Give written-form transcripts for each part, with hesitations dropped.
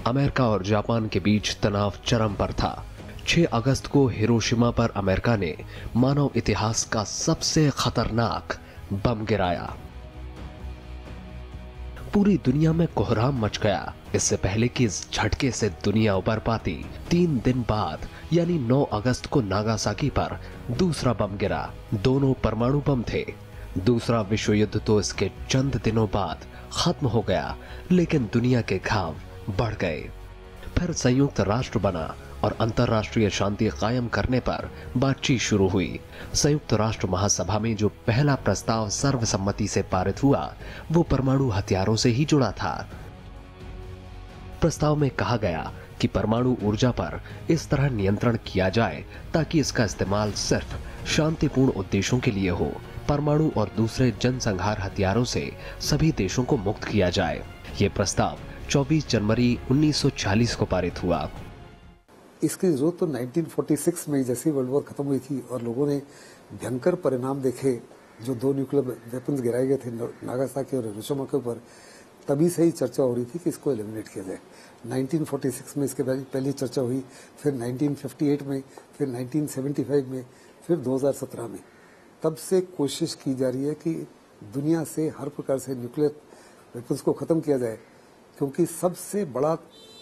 America और Japan के बीच तनाव चरम पर था। 6 अगस्त को हिरोशिमा पर अमेरिका ने मानव इतिहास का सबसे खतरनाक बम गिराया। पूरी दुनिया में कोहराम मच गया। इससे पहले कि इस झटके से दुनिया उबर पाती, 3 दिन बाद यानी 9 अगस्त को नागासाकी पर दूसरा बम गिरा। दोनों परमाणु बम थे। दूसरा विश्व युद्ध तो इसके चंद दिनों बाद खत्म हो गया, लेकिन दुनिया के घाव बढ़ गए। फिर संयुक्त राष्ट्र बना और अंतर्राष्ट्रीय शांति कायम करने पर बातचीत शुरू हुई। संयुक्त राष्ट्र महासभा में जो पहला प्रस्ताव सर्वसम्मति से पारित हुआ, वो परमाणु हथियारों से ही जुड़ा था। प्रस्ताव में कहा गया कि परमाणु ऊर्जा पर इस तरह नियंत्रण किया जाए ताकि इसका इस्तेमाल सिर्फ शांतिपूर्ण उद्देश्यों के लिए हो। परमाणु और दूसरे जनसंहार हथियारों से सभी देशों को मुक्त किया जाए। ये प्रस्ताव 24 जनवरी 1940 को पारित हुआ। इसकी जरूरत तो 1946 में जैसे वर्ल्ड वॉर खत्म हुई थी और लोगों ने भयंकर परिणाम देखे, जो 2 न्यूक्लियर वेपन्स गिराए गए थे नागासाकी और हिरोशिमा के ऊपर, तभी से ही चर्चा हो रही थी कि इसको एलिमिनेट किया जाए। 1946 में इसके पहली चर्चा हुई, फिर 1958 में, फिर 1975 में, फिर 2017 में। तब से कोशिश की जा रही है कि दुनिया से हर प्रकार से न्यूक्लियर वेपन्स को खत्म किया जाए, क्योंकि सबसे बड़ा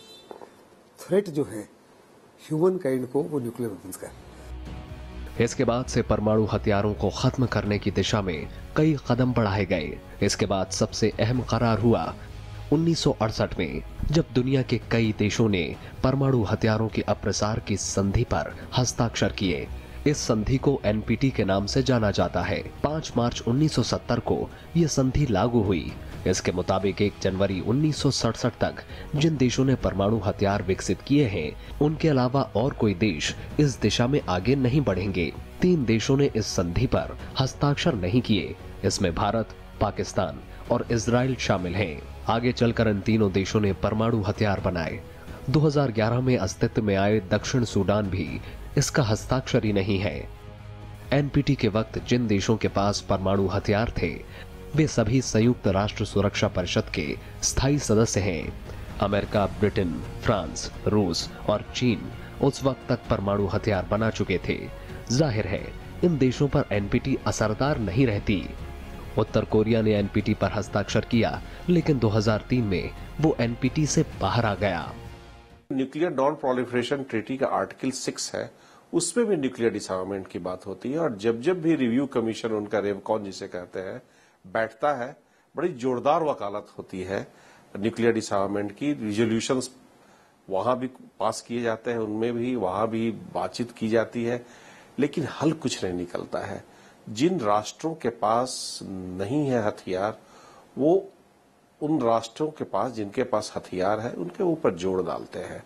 थ्रेट जो है ह्यूमन काइंड को, वो न्यूक्लियर वेपन्स का है। इसके बाद से परमाणु हथियारों को खत्म करने की दिशा में कई कदम बढ़ाए गए। इसके बाद सबसे अहम करार हुआ 1968 में, जब दुनिया के कई देशों ने परमाणु हथियारों के अप्रसार की संधि पर हस्ताक्षर किए। इस संधि को एनपीटी के नाम से जाना जाता है। 5 मार्च 1970 को यह संधि लागू हुई। इसके मुताबिक 1 जनवरी 1967 तक जिन देशों ने परमाणु हथियार विकसित किए हैं, उनके अलावा और कोई देश इस दिशा में आगे नहीं बढ़ेंगे। 3 देशों ने इस संधि पर हस्ताक्षर नहीं किए। इसमें भारत, पाकिस्तान और इजराइल शामिल हैं। आगे चलकर इन तीनों देशों ने परमाणु हथियार बनाए। 2011 में अस्तित्व में आए दक्षिण सूडान भी इसका हस्ताक्षरी नहीं है। एनपीटी के वक्त जिन देशों के पास परमाणु हथियार थे, वे सभी संयुक्त राष्ट्र सुरक्षा परिषद के स्थायी सदस्य हैं। अमेरिका, ब्रिटेन, फ्रांस, रूस और चीन उस वक्त तक परमाणु हथियार बना चुके थे। जाहिर है इन देशों पर एनपीटी असरदार नहीं रहती। उत्तर कोरिया ने एनपीटी पर हस्ताक्षर किया, लेकिन 2003 में वो एनपीटी से बाहर आ गया। न्यूक्लियर नॉन प्रोलिफरेशन ट्रीटी का आर्टिकल 6 है, उसमें भी न्यूक्लियर डिसआर्मामेंट की बात होती है। और जब जब भी रिव्यू कमीशन, उनका रेवकॉन जिसे कहते हैं, बैठता है, बड़ी जोरदार वकालत होती है न्यूक्लियर डिसआर्मामेंट की। रिजोल्यूशंस वहां भी पास किए जाते हैं, उनमें भी वहां भी बातचीत की जाती है, लेकिन हल कुछ नहीं निकलता है। जिन राष्ट्रों के पास नहीं है हथियार, वो उन राष्ट्रों के पास जिनके पास हथियार है, उनके ऊपर जोर डालते हैं।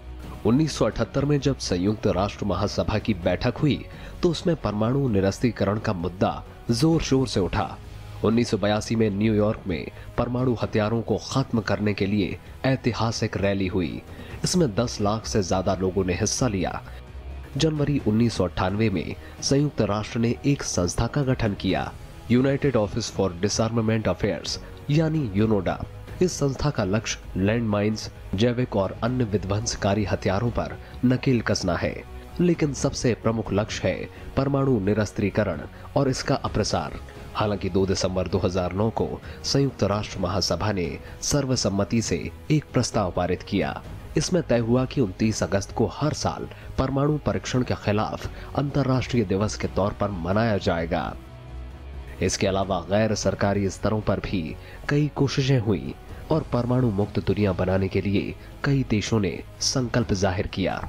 1978 में जब संयुक्त राष्ट्र महासभा की बैठक हुई, तो उसमें परमाणु निरस्त्रीकरण का मुद्दा जोर शोर से उठा। 1982 में न्यूयॉर्क में परमाणु हथियारों को खत्म करने के लिए ऐतिहासिक रैली हुई। इसमें 10 लाख से ज्यादा लोगों ने हिस्सा लिया। जनवरी 1998 में संयुक्त राष्ट्र ने एक संस्था का गठन किया, united office for disarmament affairs यानी यूनोडा। इस संस्था का लक्ष्य लैंड माइंस, जैविक और अन्य विध्वंसकारी हथियारों पर नकेल कसना है, लेकिन सबसे प्रमुख लक्ष्य है परमाणु निरस्त्रीकरण और इसका अप्रसार। हालांकि 2 दिसंबर 2009 को संयुक्त राष्ट्र महासभा ने सर्वसम्मति से एक प्रस्ताव पारित किया। इसमें तय हुआ कि 29 अगस्त को हर साल परमाणु परीक्षण के खिलाफ अंतर्राष्ट्रीय दिवस के तौर पर मनाया जाएगा। इसके अलावा गैर सरकारी स्तरों पर भी कई कोशिशें हुई और परमाणु मुक्त दुनिया बनाने के लिए कई देशों ने संकल्प जाहिर किया।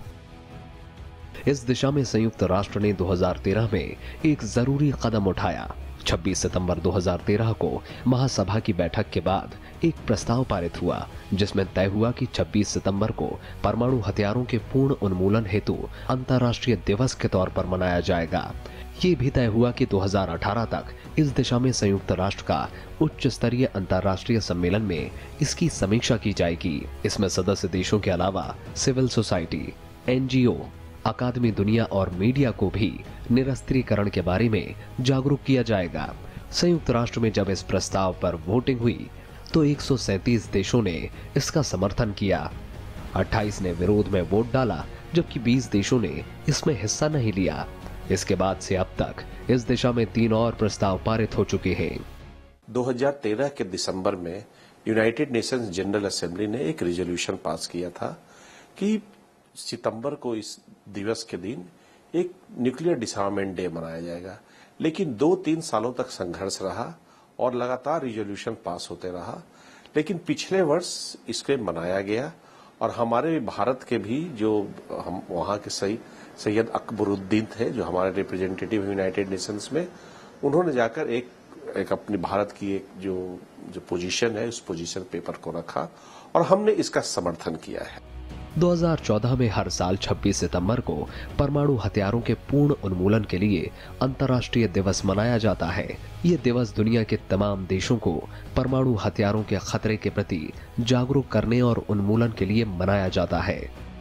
इस दिशा में संयुक्त राष्ट्र ने 2013 में एक जरूरी कदम उठाया। 26 सितंबर 2013 को महासभा की बैठक के बाद एक प्रस्ताव पारित हुआ, जिसमें तय हुआ कि 26 सितंबर को परमाणु हथियारों के पूर्ण उन्मूलन हेतु अंतर्राष्ट्रीय दिवस के तौर पर मनाया जाएगा। ये भी तय हुआ कि 2018 तक इस दिशा में संयुक्त राष्ट्र का उच्च स्तरीय अंतर्राष्ट्रीय सम्मेलन में इसकी समीक्षा की जाएगी। इसमें सदस्य देशों के अलावा सिविल सोसाइटी, एनजीओ, अकादमी दुनिया और मीडिया को भी निरस्त्रीकरण के बारे में जागरूक किया जाएगा। संयुक्त राष्ट्र में जब इस प्रस्ताव पर वोटिंग हुई तो 137 देशों ने इसका समर्थन किया। 28 ने विरोध में वोट डाला, जबकि 20 देशों ने इसमें हिस्सा नहीं लिया। इसके बाद से अब तक इस दिशा में 3 और प्रस्ताव पारित हो चुके हैं। 2013 के दिसंबर में यूनाइटेड नेशंस जनरल असेंबली ने एक रेजोल्यूशन पास किया था कि सितंबर को इस दिवस के दिन एक न्यूक्लियर डिसआर्ममेंट डे मनाया जाएगा। लेकिन 2-3 सालों तक संघर्ष रहा और लगातार रेजोल्यूशन पास होते रहा। लेकिन पिछले वर्ष इसके मनाया गया और हमारे भारत के भी जो हम वहां के सैयद अकबरुद्दीन थे, जो हमारे रिप्रेजेंटेटिव यूनाइटेड नेशंस में, उन्होंने जाकर एक अपनी भारत की एक जो पोजीशन है, उस पोजीशन पेपर को रखा और हमने इसका समर्थन किया है। 2014 में हर साल 26 सितंबर को परमाणु हथियारों के पूर्ण उन्मूलन के लिए अंतर्राष्ट्रीय दिवस मनाया जाता है। ये दिवस दुनिया के तमाम देशों को परमाणु हथियारों के खतरे के प्रति जागरूक करने और उन्मूलन के लिए मनाया जाता है।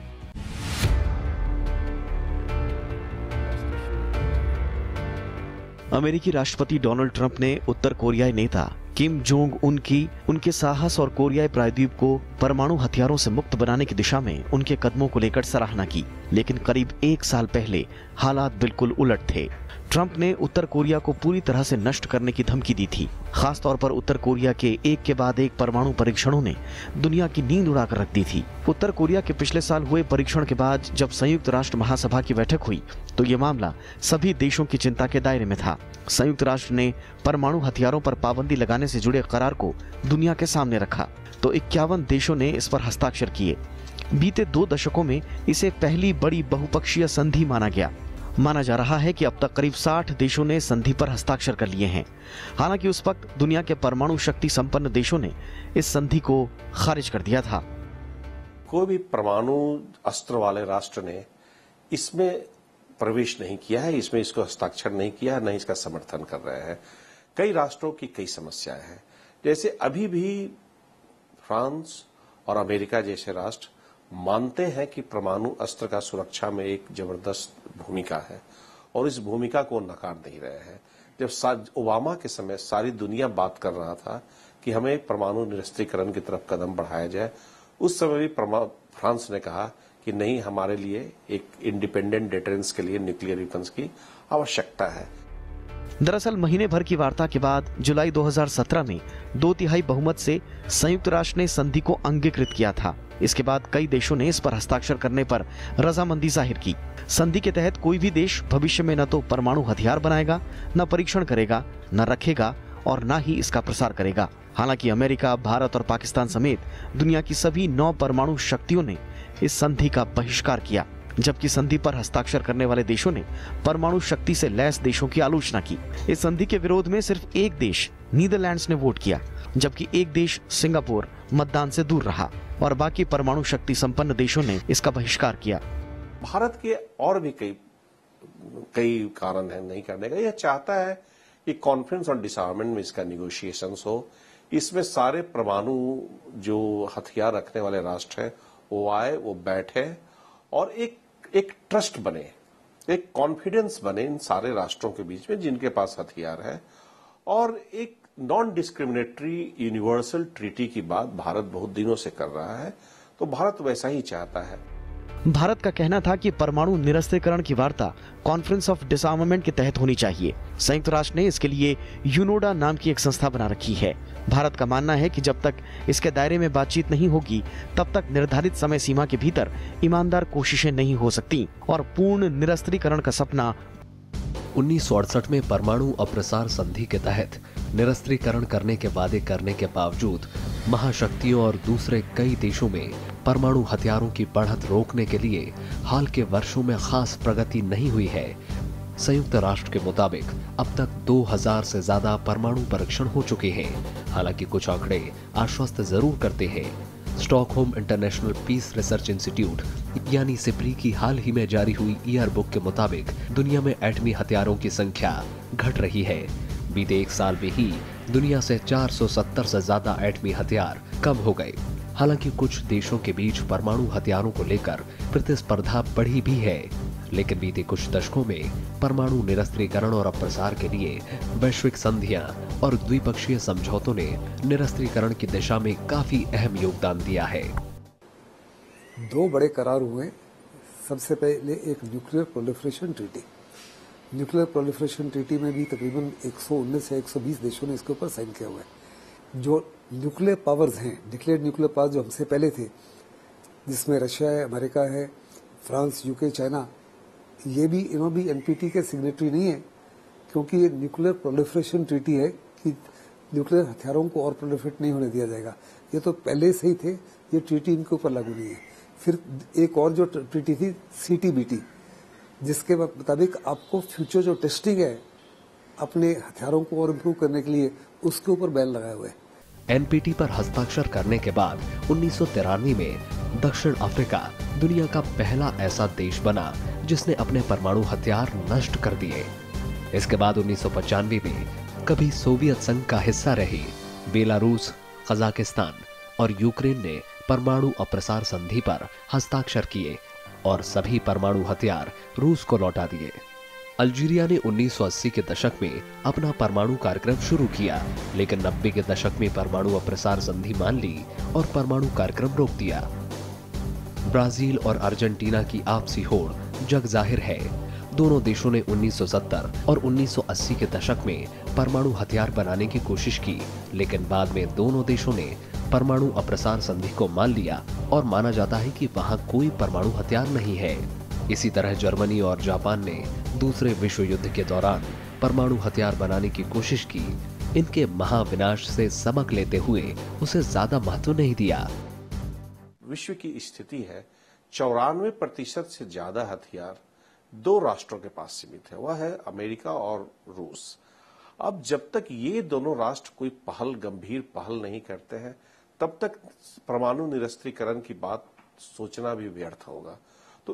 अमेरिकी राष्ट्रपति डोनाल्ड ट्रंप ने उत्तर कोरियाई नेता किम जोंग उन की उनके साहस और कोरियाई प्रायद्वीप को परमाणु हथियारों से मुक्त बनाने की दिशा में उनके कदमों को लेकर सराहना की। लेकिन करीब 1 साल पहले हालात बिल्कुल उलट थे। ट्रंप ने उत्तर कोरिया को पूरी तरह से नष्ट करने की धमकी दी थी। खास तौर पर उत्तर कोरिया के एक के बाद एक परमाणु परीक्षणों ने दुनिया की नींद उड़ाकर रख दी थी। उत्तर कोरिया के पिछले साल हुए परीक्षण के बाद जब संयुक्त राष्ट्र महासभा की बैठक हुई तो ये मामला सभी देशों की चिंता के दायरे में था। संयुक्त राष्ट्र ने परमाणु हथियारों पर पाबंदी लगाने से जुड़े करार को दुनिया के सामने रखा तो 51 देशों ने इस पर हस्ताक्षर किए। बीते 2 दशकों में इसे पहली बड़ी बहुपक्षीय संधि माना गया। माना जा रहा है कि अब तक करीब 60 देशों ने संधि पर हस्ताक्षर कर लिए हैं। हालांकि उस वक्त दुनिया के परमाणु शक्ति संपन्न देशों ने इस संधि को खारिज कर दिया था। कोई भी परमाणु अस्त्र वाले राष्ट्र ने इसमें प्रवेश नहीं किया है, इसमें इसको हस्ताक्षर नहीं किया है, न इसका समर्थन कर रहे हैं। कई राष्ट्रों की कई समस्याएं हैं। जैसे अभी भी फ्रांस और अमेरिका जैसे राष्ट्र मानते हैं कि परमाणु अस्त्र का सुरक्षा में एक जबरदस्त भूमिका है और इस भूमिका को नकार नहीं रहे हैं। जब ओबामा के समय सारी दुनिया बात कर रहा था कि हमें परमाणु निरस्त्रीकरण की तरफ कदम बढ़ाया जाए, उस समय भी फ्रांस ने कहा कि नहीं, हमारे लिए एक इंडिपेंडेंट डिटरेंस के लिए न्यूक्लियर वेपन्स की आवश्यकता है। दरअसल महीने भर की वार्ता के बाद जुलाई 2017 में 2/3 बहुमत से संयुक्त राष्ट्र ने संधि को अंगीकृत किया था। इसके बाद कई देशों ने इस पर हस्ताक्षर करने पर रजामंदी जाहिर की। संधि के तहत कोई भी देश भविष्य में न तो परमाणु हथियार बनाएगा, न परीक्षण करेगा, न रखेगा और न ही इसका प्रसार करेगा। हालांकि अमेरिका, भारत और पाकिस्तान समेत दुनिया की सभी 9 परमाणु शक्तियों ने इस संधि का बहिष्कार किया, जबकि संधि पर हस्ताक्षर करने वाले देशों ने परमाणु शक्ति से लैस देशों की आलोचना की। इस संधि के विरोध में सिर्फ एक देश नीदरलैंड्स ने वोट किया, जबकि एक देश सिंगापुर मतदान से दूर रहा और बाकी परमाणु शक्ति संपन्न देशों ने इसका बहिष्कार किया। भारत के और भी कई कारण है नहीं करने का। यह चाहता है कि कॉन्फ्रेंस ऑन डिसआर्ममेंट में इसका निगोशिएशंस हो, इसमें सारे परमाणु जो हथियार रखने वाले राष्ट्र हैं वो आए, वो बैठे और एक ट्रस्ट बने, एक कॉन्फिडेंस बने इन सारे राष्ट्रों के बीच में जिनके पास हथियार है। और एक नॉन डिस्क्रिमिनेटरी यूनिवर्सल ट्रीटी की बात भारत बहुत दिनों से कर रहा है, तो भारत वैसा ही चाहता है। भारत का कहना था कि परमाणु निरस्त्रीकरण की वार्ता कॉन्फ्रेंस ऑफ डिसआर्ममेंट के तहत होनी चाहिए। संयुक्त राष्ट्र ने इसके लिए यूनोडा नाम की एक संस्था बना रखी है। भारत का मानना है कि जब तक इसके दायरे में बातचीत नहीं होगी तब तक निर्धारित समय सीमा के भीतर ईमानदार कोशिशें नहीं हो सकती और पूर्ण निरस्त्रीकरण का सपना 1968 में परमाणु अप्रसार संधि के तहत निरस्त्रीकरण करने के वादे करने के बावजूद महाशक्तियों और दूसरे कई देशों में परमाणु हथियारों की बढ़त रोकने के लिए हाल के वर्षों में खास प्रगति नहीं हुई है। संयुक्त राष्ट्र के मुताबिक अब तक 2000 से ज्यादा परमाणु परीक्षण हो चुके हैं। हालांकि कुछ आंकड़े आश्वस्त जरूर करते हैं। Stockholm international peace research institute यानी सिप्री की हाल ही में जारी हुई ईयर बुक के मुताबिक दुनिया में एटमी हथियारों की संख्या घट रही है। बीते 1 साल में ही दुनिया से 470 से ज्यादा एटमी हथियार कम हो गए। हालांकि कुछ देशों के बीच परमाणु हथियारों को लेकर प्रतिस्पर्धा बढ़ी भी है, लेकिन बीते कुछ दशकों में परमाणु निरस्त्रीकरण और अप्रसार के लिए वैश्विक संधियां और द्विपक्षीय समझौतों ने निरस्त्रीकरण की दिशा में काफी अहम योगदान दिया है। दो बड़े करार हुए। सबसे पहले एक nuclear proliferation treaty. Nuclear proliferation treaty में भी तकरीबन 119 या 120 देशों ने इसके ऊपर साइन किया हुआ है। जो न्यूक्लियर पावर्स हैं, डिक्लेयर्ड न्यूक्लियर पावर्स जो हमसे पहले थे, जिसमें रशिया है, अमेरिका है, फ्रांस, यूके, चाइना, ये भी इन्हों भी एनपीटी के सिग्नेटरी नहीं है, क्योंकि ये न्यूक्लियर प्रोलिफरेशन ट्रीटी है कि न्यूक्लियर हथियारों को और प्रोलिफरेट नहीं होने दिया जाएगा। ये तो पहले से ही थे, ये ट्रीटी इनके ऊपर लागू नहीं है। फिर एक और जो ट्रीटी थी सीटीबीटी, जिसके मुताबिक आपको फ्यूचर जो टेस्टिंग है अपने हथियारों को और इम्प्रूव करने के लिए, उसके ऊपर बैन लगाए हुए है। एनपीटी पर हस्ताक्षर करने के बाद 1993 में दक्षिण अफ्रीका दुनिया का पहला ऐसा देश बना जिसने अपने परमाणु हथियार नष्ट कर दिए। इसके बाद 1995 में कभी सोवियत संघ का हिस्सा रही बेलारूस, कजाकिस्तान और यूक्रेन ने परमाणु अप्रसार संधि पर हस्ताक्षर किए और सभी परमाणु हथियार रूस को लौटा दिए। अल्जीरिया ने 1980 के दशक में अपना परमाणु कार्यक्रम शुरू किया, लेकिन 90 के दशक में परमाणु अप्रसार संधि मान ली और परमाणु कार्यक्रम रोक दिया। ब्राजील और अर्जेंटीना की आपसी होड़ जग जाहिर है। दोनों देशों ने 1970 और 1980 के दशक में परमाणु हथियार बनाने की कोशिश की, लेकिन बाद में दोनों देशों ने परमाणु अप्रसार संधि को मान लिया और माना जाता है कि वहां कोई परमाणु हथियार नहीं है। इसी तरह जर्मनी और जापान ने दूसरे विश्व युद्ध के दौरान परमाणु हथियार बनाने की कोशिश की। इनके महाविनाश से सबक लेते हुए उसे ज्यादा महत्व नहीं दिया। विश्व की स्थिति है 94% से ज्यादा हथियार दो राष्ट्रों के पास सीमित है, वह है अमेरिका और रूस। अब जब तक ये दोनों राष्ट्र कोई गंभीर पहल नहीं करते हैं, तब तक परमाणु निरस्त्रीकरण की बात सोचना भी व्यर्थ होगा। तो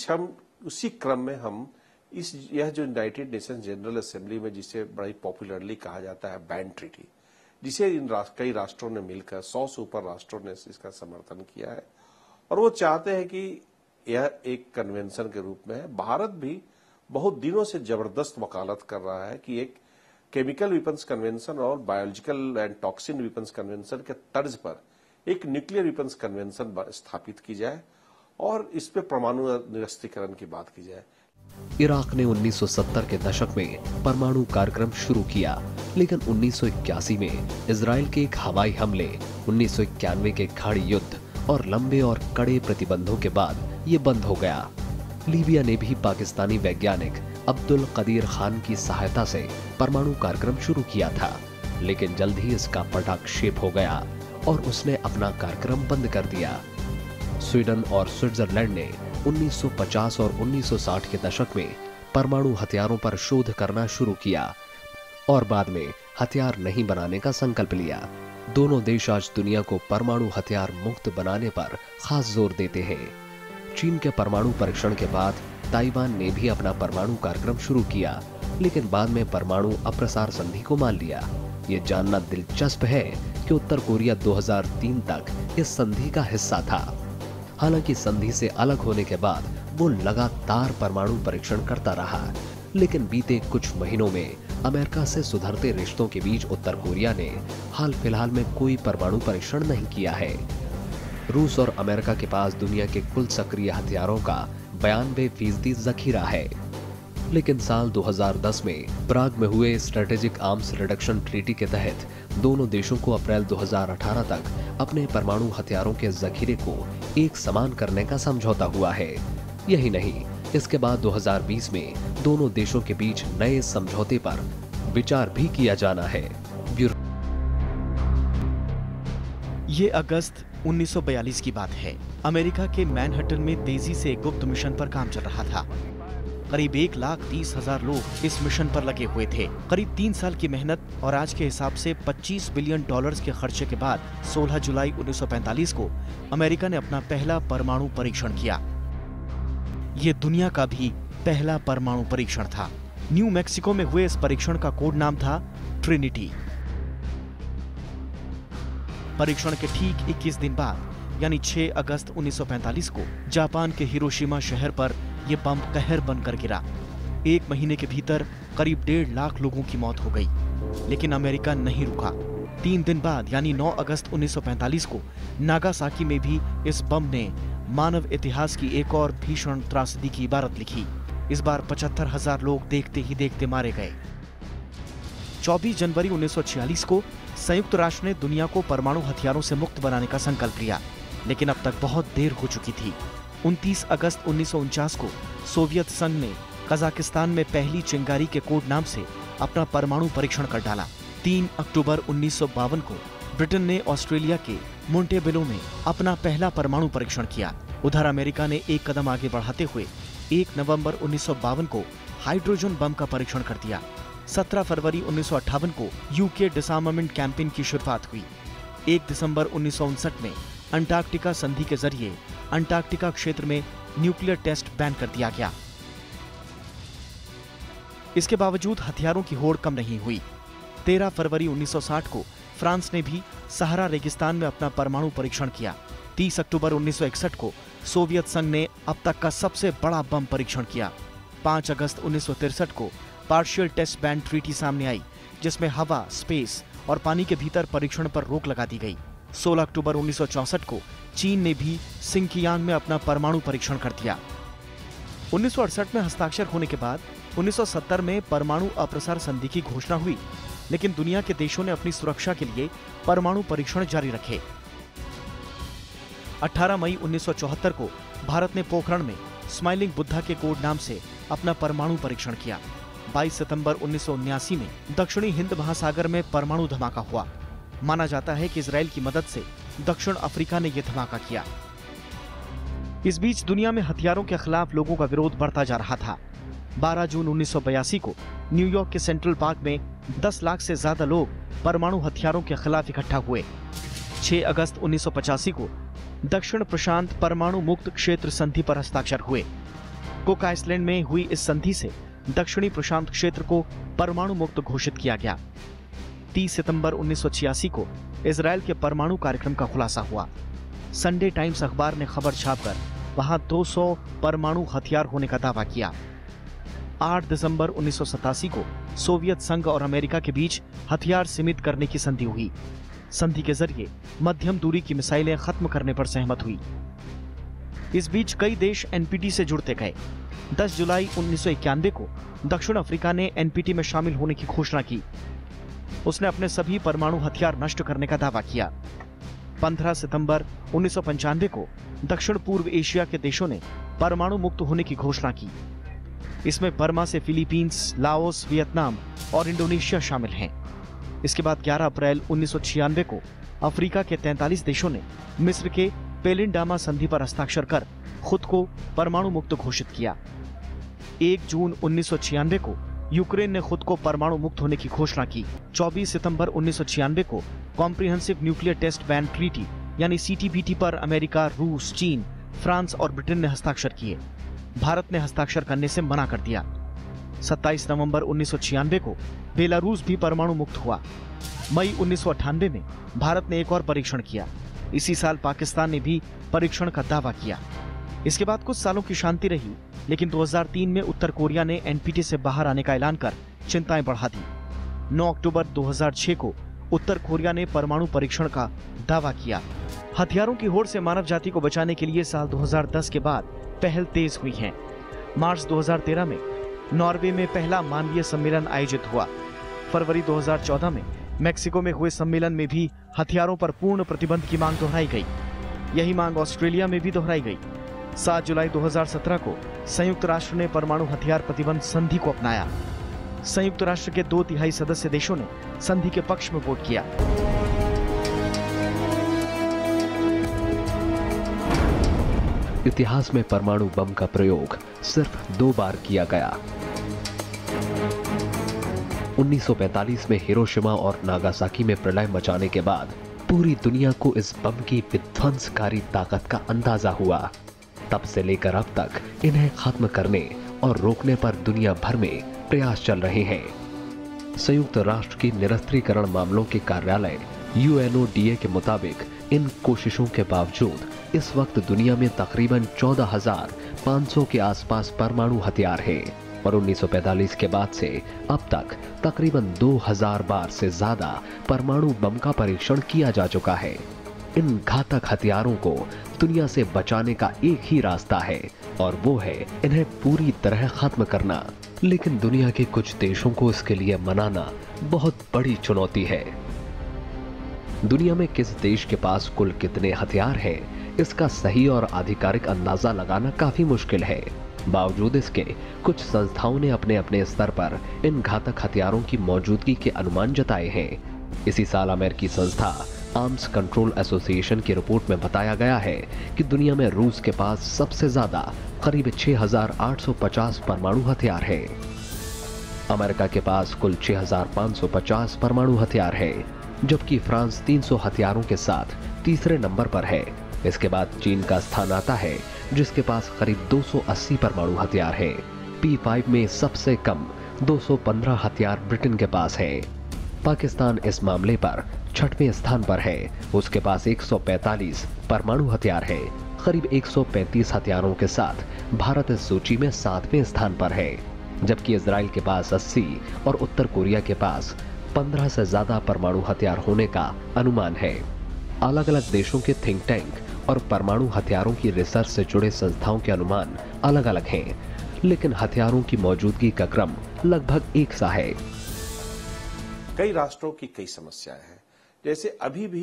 उसी क्रम में हम यह जो यूनाइटेड नेशंस जनरल असेंबली में जिसे बड़ी पॉपुलरली कहा जाता है बैन ट्रीटी, जिसे कई राष्ट्रों ने मिलकर 100 से ऊपर राष्ट्रों ने इसका समर्थन किया है और वो चाहते हैं कि यह एक कन्वेंशन के रूप में है। भारत भी बहुत दिनों से जबरदस्त वकालत कर रहा है कि एक केमिकल वेपन्स कन्वेंशन और biological and toxin weapons convention के तर्ज पर एक न्यूक्लियर वेपन्स कन्वेंशन स्थापित की जाए और इस पे परमाणु निरस्त्रीकरण की बात की जाए। इराक ने 1970 के दशक में परमाणु कार्यक्रम शुरू किया, लेकिन 1981 में इजराइल के एक हवाई हमले, 1991 के खाड़ी युद्ध और लंबे और कड़े प्रतिबंधों के बाद ये बंद हो गया। लीबिया ने भी पाकिस्तानी वैज्ञानिक अब्दुल कदीर खान की सहायता से परमाणु कार्यक्रम शुरू किया था, लेकिन जल्द ही इसका पटाक्षेप हो गया और उसने अपना कार्यक्रम बंद कर दिया। स्वीडन और स्विट्जरलैंड ने 1950 और 1960 के दशक में परमाणु हथियारों पर शोध करना शुरू किया और बाद में हथियार नहीं बनाने का संकल्प लिया। दोनों देश आज दुनिया को परमाणु हथियार मुक्त बनाने पर खास जोर देते हैं। चीन के परमाणु परीक्षण के बाद ताइवान ने भी अपना परमाणु कार्यक्रम शुरू किया, लेकिन बाद में परमाणु अप्रसार संधि को मान लिया। ये जानना दिलचस्प है कि उत्तर कोरिया 2003 तक इस संधि का हिस्सा था। हालांकि संधि से अलग होने के बाद वो लगातार परमाणु परीक्षण करता रहा, लेकिन बीते कुछ महीनों में अमेरिका से सुधरते रिश्तों के बीच उत्तर कोरिया ने हाल फिलहाल में कोई परमाणु परीक्षण नहीं किया है। रूस और अमेरिका के पास दुनिया के कुल सक्रिय हथियारों का 92% जखीरा है, लेकिन साल 2010 में प्राग में हुए स्ट्रेटेजिक आर्म्स रिडक्शन ट्रीटी के तहत दोनों देशों को अप्रैल 2018 तक अपने परमाणु हथियारों के जखीरे को एक समान करने का समझौता हुआ है। यही नहीं, इसके बाद 2020 में दोनों देशों के बीच नए समझौते पर विचार भी किया जाना है। ये अगस्त 1942 की बात है। अमेरिका के मैनहट्टन में तेजी से एक गुप्त मिशन पर काम चल रहा था। करीब 1,30,000 लोग इस मिशन पर लगे हुए थे। करीब 3 साल की मेहनत और आज के हिसाब से $25 बिलियन के खर्चे के बाद 16 जुलाई 1945 को अमेरिका ने अपना पहला परमाणु परीक्षण किया। ये दुनिया का भी पहला परमाणु परीक्षण था। न्यू मैक्सिको में हुए इस परीक्षण का कोड नाम था ट्रिनिटी। परीक्षण के ठीक 21 दिन बाद यानी 6 अगस्त 1945 को जापान के हिरोशिमा शहर पर यह बम कहर बनकर गिरा। 1 महीने के भीतर करीब 1.5 लाख लोगों की मौत हो गई, लेकिन अमेरिका नहीं रुका। 3 दिन बाद यानी 9 अगस्त 1945 को नागासाकी में भी इस बम ने मानव इतिहास की एक और भीषण त्रासदी की इबारत लिखी। इस बार 75,000 लोग देखते ही देखते मारे गए। 24 जनवरी 1946 को संयुक्त राष्ट्र ने दुनिया को परमाणु हथियारों से मुक्त बनाने का संकल्प लिया, लेकिन अब तक बहुत देर हो चुकी थी। 29 अगस्त 1949 को सोवियत संघ ने कजाकिस्तान में पहली चिंगारी के कोड नाम से अपना परमाणु परीक्षण कर डाला। 3 अक्टूबर 1952 को ब्रिटेन ने ऑस्ट्रेलिया के मोंटेबेलो में अपना पहला परमाणु परीक्षण किया। उधर अमेरिका ने एक कदम आगे बढ़ाते हुए 1 नवंबर 1952 को हाइड्रोजन बम का परीक्षण कर दिया। 17 फरवरी 1958 को यूके डिसआर्मामेंट कैंपेन की शुरुआत हुई। 1 दिसंबर 1959 में अंटार्कटिका संधि के जरिए अंटार्कटिका क्षेत्र में न्यूक्लियर टेस्ट बैन कर दिया गया। इसके बावजूद हथियारों की होड़ कम नहीं हुई। 13 फरवरी 1960 को फ्रांस ने भी सहारा रेगिस्तान में अपना परमाणु परीक्षण किया। 30 अक्टूबर 1961 को सोवियत संघ ने अब तक का सबसे बड़ा बम परीक्षण किया। 5 अगस्त 1963 को पार्शियल टेस्ट बैन ट्रीटी सामने आई, जिसमें हवा, स्पेस और पानी के भीतर परीक्षण पर रोक लगा दी गई। 16 अक्टूबर 1964 को चीन ने भी सिंकियांग में अपना परमाणु परीक्षण कर दिया। 1968 में हस्ताक्षर होने के बाद 1970 में परमाणु अप्रसार संधि की घोषणा हुई, लेकिन दुनिया के देशों ने अपनी सुरक्षा के लिए परमाणु परीक्षण जारी रखे। 18 मई 1974 को भारत ने पोखरण में स्माइलिंग बुद्धा के कोड नाम से अपना परमाणु परीक्षण किया। 22 सितंबर 1979 में दक्षिणी हिंद महासागर में परमाणु धमाका हुआ। माना जाता है कि इजराइल की मदद से दक्षिण अफ्रीका ने यह धमाका किया। इस बीच दुनिया में हथियारों के खिलाफ लोगों का विरोध बढ़ता जा रहा था। 12 जून 1982 को न्यूयॉर्क के सेंट्रल पार्क में 10 लाख से ज्यादा लोग परमाणु हथियारों के खिलाफ इकट्ठा हुए। 6 अगस्त 1985 को दक्षिण प्रशांत परमाणु मुक्त क्षेत्र संधि पर हस्ताक्षर हुए। कुक आइलैंड में हुई इस संधि से दक्षिणी प्रशांत क्षेत्र को परमाणु मुक्त घोषित किया गया। 30 सितंबर 1986 को इजराइल के परमाणु कार्यक्रम का खुलासा हुआ। संडे टाइम्स अखबार ने खबर छापकर वहां 200 परमाणु हथियार होने का दावा किया। 8 दिसंबर 1987 को सोवियत संघ और अमेरिका के बीच हथियार सीमित करने की संधि हुई। संधि के जरिए मध्यम दूरी की मिसाइलें खत्म करने पर सहमत हुई। इस बीच कई देश एनपीटी से जुड़ते गए। 10 जुलाई 1991 को दक्षिण अफ्रीका ने एनपीटी में शामिल होने की घोषणा की। उसने अपने सभी परमाणु हथियार नष्ट करने का दावा किया। 15 सितंबर 1995 को दक्षिण पूर्व एशिया के देशों ने परमाणु मुक्त होने की घोषणा की। इसमें बर्मा से फिलीपींस, लाओस, वियतनाम और इंडोनेशिया शामिल हैं। इसके बाद 11 अप्रैल 1996 को अफ्रीका के 43 देशों ने मिस्र के पेलिंडामा संधि पर हस्ताक्षर कर खुद को परमाणु मुक्त घोषित किया। 1 जून 1996 को यूक्रेन ने खुद को परमाणु मुक्त होने की घोषणा की। 24 सितंबर 1996 को comprehensive nuclear test ban treaty यानी सीटीबीटी पर अमेरिका, रूस, चीन, फ्रांस और ब्रिटेन ने हस्ताक्षर किए। भारत ने हस्ताक्षर करने से मना कर दिया। 27 नवंबर 1996 को बेलारूस भी परमाणु मुक्त हुआ। मई 1998 में भारत ने एक और परीक्षण किया। इसी साल पाकिस्तान ने भी परीक्षण का दावा किया। इसके बाद कुछ सालों की शांति रही, लेकिन 2003 में उत्तर कोरिया ने एनपीटी से बाहर आने का ऐलान कर चिंताएं बढ़ा दी। 9 अक्टूबर 2006 को उत्तर कोरिया ने परमाणु परीक्षण का दावा किया। हथियारों की होड़ से मानव जाति को बचाने के लिए साल 2010 के बाद पहल तेज हुई है। मार्च 2013 में नॉर्वे में पहला मानवीय सम्मेलन आयोजित हुआ। फरवरी 2014 में मेक्सिको में हुए सम्मेलन में भी हथियारों पर पूर्ण प्रतिबंध की मांग दोहराई गई। यही मांग ऑस्ट्रेलिया में भी दोहराई गई। 7 जुलाई 2017 को संयुक्त राष्ट्र ने परमाणु हथियार प्रतिबंध संधि को अपनाया। संयुक्त राष्ट्र के 2/3 सदस्य देशों ने संधि के पक्ष में वोट किया। इतिहास में परमाणु बम का प्रयोग सिर्फ 2 बार किया गया। 1945 में हिरोशिमा और नागासाकी में प्रलय मचाने के बाद पूरी दुनिया को इस बम की विध्वंसकारी ताकत का अंदाजा हुआ। तब से लेकर अब तक इन्हें खत्म करने और रोकने पर दुनिया भर में प्रयास चल रहे हैं। संयुक्त राष्ट्र की निरस्त्रीकरण मामलों के कार्यालय UNODA के मुताबिक इन कोशिशों के बावजूद इस वक्त दुनिया में तकरीबन 14,500 के आसपास परमाणु हथियार हैं और 1945 के बाद से अब तक तकरीबन 2,000 बार से ज्यादा परमाणु बम का परीक्षण किया जा चुका है। इन घातक हथियारों को दुनिया से बचाने का एक ही रास्ता है और वो है इन्हें पूरी तरह खत्म करना। लेकिन दुनिया के कुछ देशों को इसके लिए मनाना बहुत बड़ी चुनौती है। दुनिया में किस देश के पास कुल कितने हथियार हैं, इसका सही और आधिकारिक अंदाजा लगाना काफी मुश्किल है। बावजूद इसके कुछ संस्थाओं ने अपने अपने स्तर पर इन घातक हथियारों की मौजूदगी के अनुमान जताए हैं। इसी साल अमेरिकी संस्था आर्म्स कंट्रोल एसोसिएशन की रिपोर्ट में बताया गया है कि दुनिया में रूस के पास सबसे ज्यादा करीब 6,850 परमाणु हथियार हैं। अमेरिका के पास कुल 6,550 परमाणु हथियार हैं, जबकि फ्रांस 300 हथियारों के साथ तीसरे नंबर पर है। इसके बाद चीन का स्थान आता है, जिसके पास करीब 280 परमाणु हथियार हैं। P5 में सबसे कम 215 हथियार ब्रिटेन के पास है। पाकिस्तान इस मामले पर 6वें स्थान पर है। उसके पास 145 परमाणु हथियार है। करीब 135 हथियारों के साथ भारत इस सूची में 7वें स्थान पर है, जबकि इजराइल के पास 80 और उत्तर कोरिया के पास 15 से ज्यादा परमाणु हथियार होने का अनुमान है। अलग अलग देशों के थिंक टैंक और परमाणु हथियारों की रिसर्च से जुड़े संस्थाओं के अनुमान अलग अलग हैं, लेकिन हथियारों की मौजूदगी का क्रम लगभग एक सा है। कई राष्ट्रों की कई समस्याएं हैं। जैसे अभी भी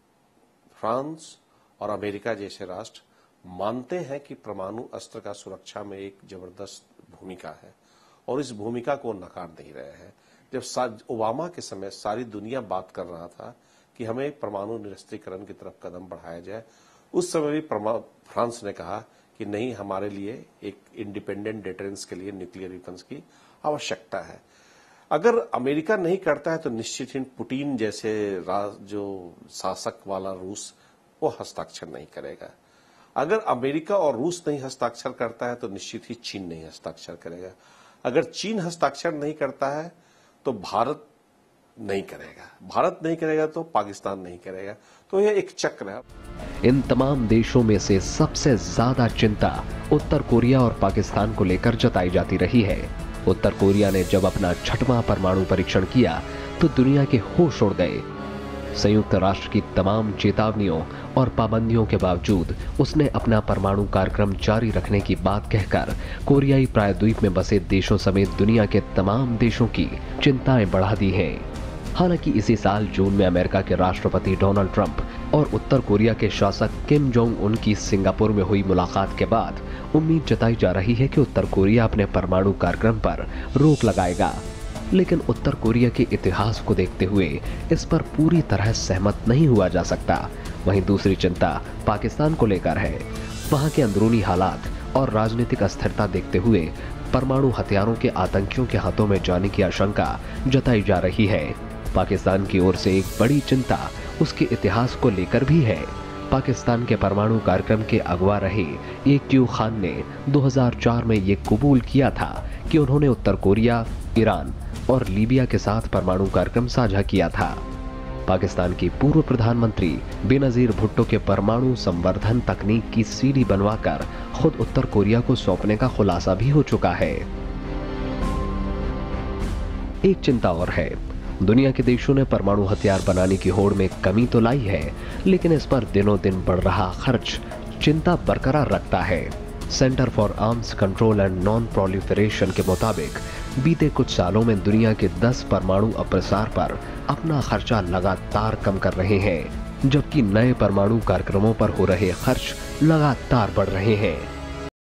फ्रांस और अमेरिका जैसे राष्ट्र मानते हैं कि परमाणु अस्त्र का सुरक्षा में एक जबरदस्त भूमिका है और इस भूमिका को नकार नहीं रहे हैं। जब ओबामा के समय सारी दुनिया बात कर रहा था कि हमें परमाणु निरस्त्रीकरण की तरफ कदम बढ़ाया जाए, उस समय भी फ्रांस ने कहा कि नहीं, हमारे लिए एक इंडिपेंडेंट डिटरेंस के लिए न्यूक्लियर वेपन्स की आवश्यकता है। अगर अमेरिका नहीं करता है तो निश्चित ही पुतिन जैसे जो शासक वाला रूस वो हस्ताक्षर नहीं करेगा। अगर अमेरिका और रूस नहीं हस्ताक्षर करता है तो निश्चित ही चीन नहीं हस्ताक्षर करेगा। अगर चीन हस्ताक्षर नहीं करता है तो भारत नहीं करेगा, भारत नहीं करेगा तो पाकिस्तान नहीं करेगा। तो यह एक चक्र है। इन तमाम देशों में से सबसे ज्यादा चिंता उत्तर कोरिया और पाकिस्तान को लेकर जताई जाती रही है। उत्तर कोरिया ने जब अपना 6वां परमाणु परीक्षण किया तो दुनिया के होश उड़ गए। संयुक्त राष्ट्र की तमाम चेतावनियों और पाबंदियों के बावजूद उसने अपना परमाणु कार्यक्रम जारी रखने की बात कहकर कोरियाई प्रायद्वीप में बसे देशों समेत दुनिया के तमाम देशों की चिंताएं बढ़ा दी हैं। हालांकि इसी साल जून में अमेरिका के राष्ट्रपति डोनाल्ड ट्रंप और उत्तर कोरिया के शासक किम जोंग उन की सिंगापुर में हुई मुलाकात के बाद उम्मीद जताई जा रही है कि उत्तर कोरिया अपने परमाणु कार्यक्रम पर रोक लगाएगा। लेकिन उत्तर कोरिया के इतिहास को देखते हुए इस पर पूरी तरह सहमत नहीं हुआ जा सकता। वहीं दूसरी चिंता पाकिस्तान को लेकर है। वहां के अंदरूनी हालात और राजनीतिक अस्थिरता देखते हुए परमाणु हथियारों के आतंकियों के हाथों में जाने की आशंका जताई जा रही है। पाकिस्तान की ओर से एक बड़ी चिंता उसके इतिहास को लेकर भी है। पाकिस्तान के परमाणु कार्यक्रम के अगुवा रहे AQ खान ने 2004 में ये कबूल किया था कि उन्होंने उत्तर कोरिया, ईरान और लीबिया के साथ परमाणु कार्यक्रम साझा किया था। पाकिस्तान की पूर्व प्रधानमंत्री बेनजीर भुट्टो के परमाणु संवर्धन तकनीक की सीडी बनवाकर खुद उत्तर कोरिया को सौंपने का खुलासा भी हो चुका है। एक चिंता और है। दुनिया के देशों ने परमाणु हथियार बनाने की होड़ में कमी तो लाई है, लेकिन इस पर दिनों दिन बढ़ रहा खर्च चिंता बरकरार रखता है। Centre for arms control and non proliferation के मुताबिक बीते कुछ सालों में दुनिया के 10 परमाणु अप्रसार पर अपना खर्चा लगातार कम कर रहे हैं, जबकि नए परमाणु कार्यक्रमों पर हो रहे खर्च लगातार बढ़ रहे हैं।